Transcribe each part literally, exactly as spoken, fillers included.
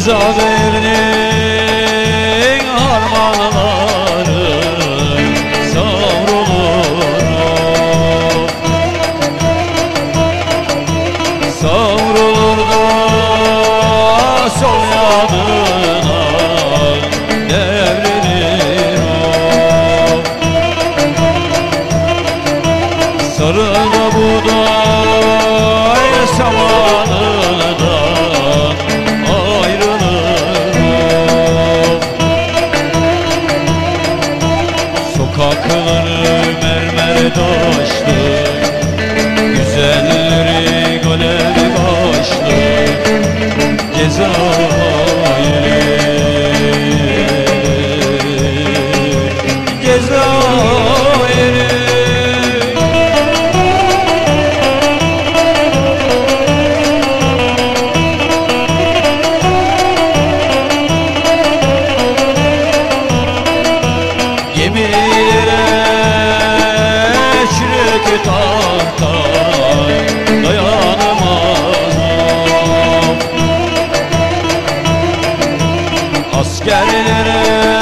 Ceza verdin harmanları savrulur, savrulur da sol yanına devrilir o. Sarı da buğday samanından ayrılır o. Sokakları mermer taşlı, güzelleri gölev başlı Cezayir'i, Cezayir'i. Gemilere çürük tahtay dayanamaz o. Askerlere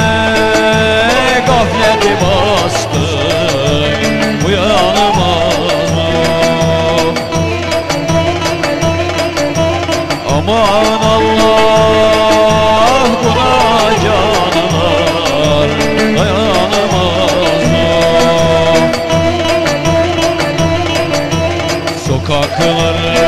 gafleti bastı, uyanamaz o. Aman Allah, buna canlar dayanamaz o. Sokakları